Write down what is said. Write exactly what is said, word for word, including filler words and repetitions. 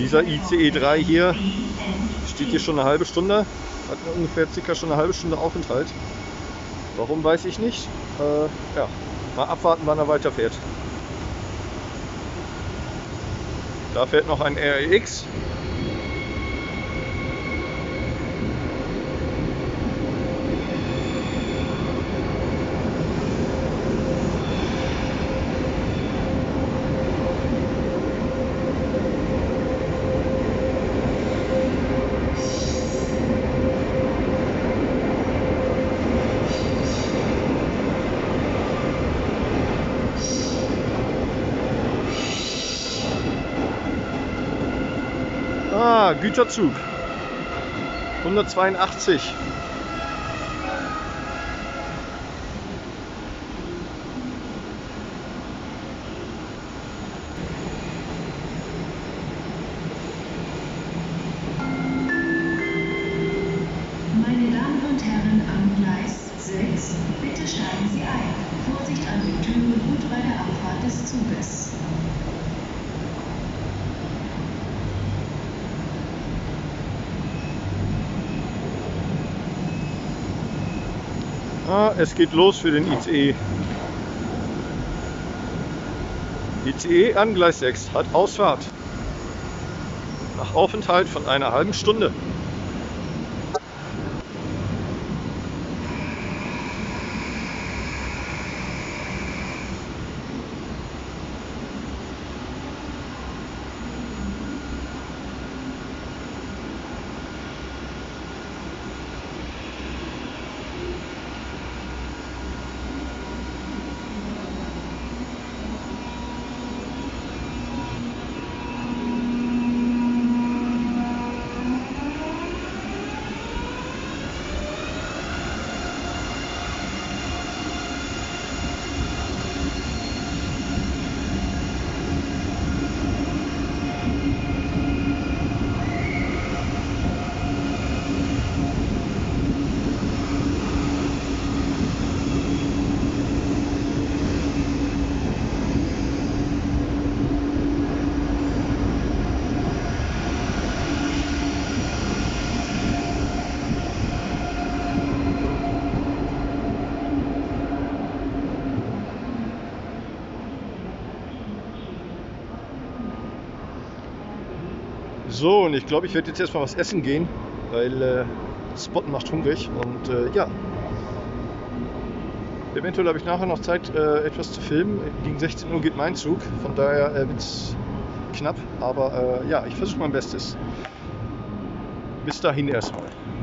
Dieser I C E drei hier steht hier schon eine halbe Stunde, hat ungefähr circa schon eine halbe Stunde Aufenthalt. Warum, weiß ich nicht. Äh, ja, mal abwarten, wann er weiterfährt. Da fährt noch ein R E X. Ah, Güterzug. hundertzweiundachtzig. Meine Damen und Herren am Gleis sechs, bitte steigen Sie ein. Vorsicht an den Türen und bei der Abfahrt des Zuges. Ah, es geht los für den I C E. I C E an Gleis sechs hat Ausfahrt. Nach Aufenthalt von einer halben Stunde. So, und ich glaube, ich werde jetzt erstmal was essen gehen, weil äh, Spotten macht hungrig und äh, ja. Eventuell habe ich nachher noch Zeit, äh, etwas zu filmen. Gegen sechzehn Uhr geht mein Zug, von daher äh, wird es knapp, aber äh, ja, ich versuche mein Bestes. Bis dahin erstmal.